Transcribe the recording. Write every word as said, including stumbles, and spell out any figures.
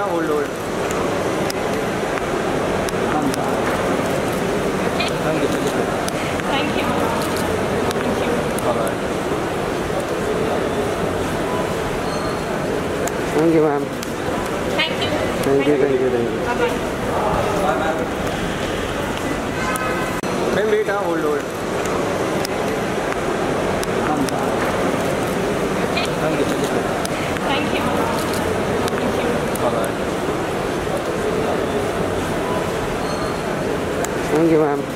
beta, hold, hold. Thank you. Thank you. Thank you. Bye-bye. Thank you, ma'am. Thank you. Thank you, thank you, thank you. Bye-bye. Bye, ma'am. Ma'am, beta, hold, hold. Thank you. Thank you. Thank you. Bye-bye. Thank you, ma'am.